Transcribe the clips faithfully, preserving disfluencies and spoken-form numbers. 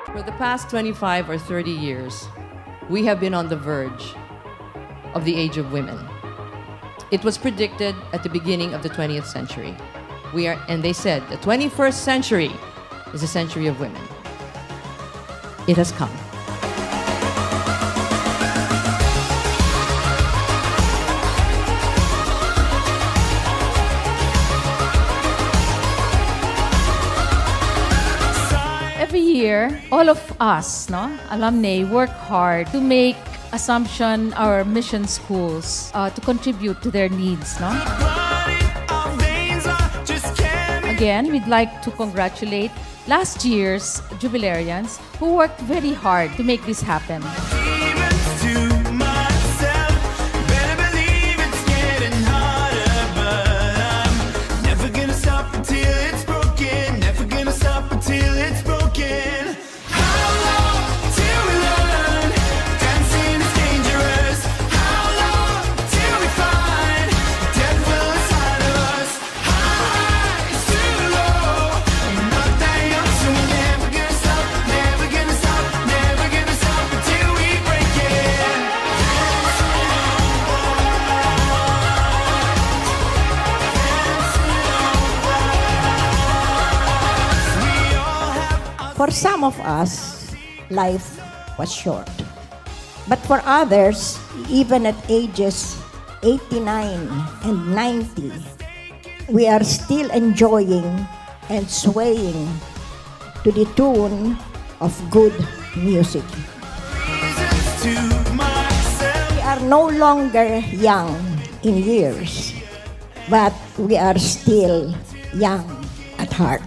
For the past twenty-five or thirty years, we have been on the verge of the age of women. It was predicted at the beginning of the twentieth century. We are, and they said the twenty-first century is a century of women. It has come. Every year, all of us, no, alumni, work hard to make Assumption our mission schools uh, to contribute to their needs, no? Again, we'd like to congratulate last year's jubilarians who worked very hard to make this happen. For some of us, life was short. But for others, even at ages eighty-nine and ninety, we are still enjoying and swaying to the tune of good music. We are no longer young in years, but we are still young at heart.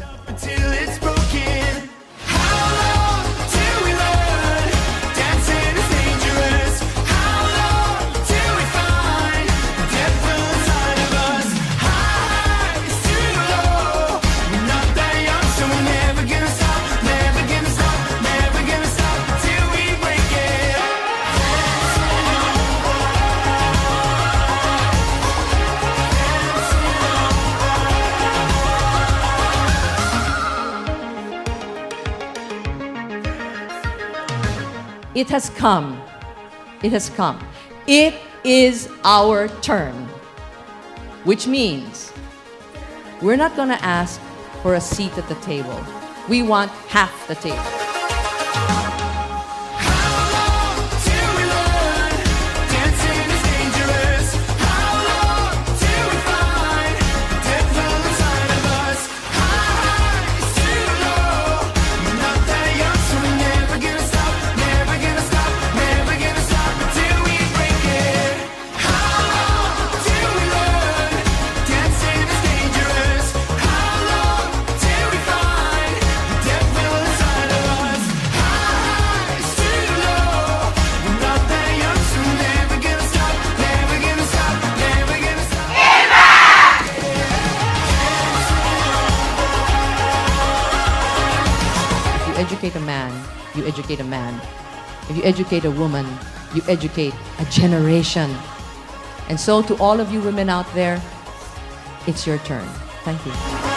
It has come. It has come. It is our turn. Which means we're not going to ask for a seat at the table. We want half the table. Educate a man, you educate a man. If you educate a woman, you educate a generation. And so to all of you women out there, it's your turn. Thank you.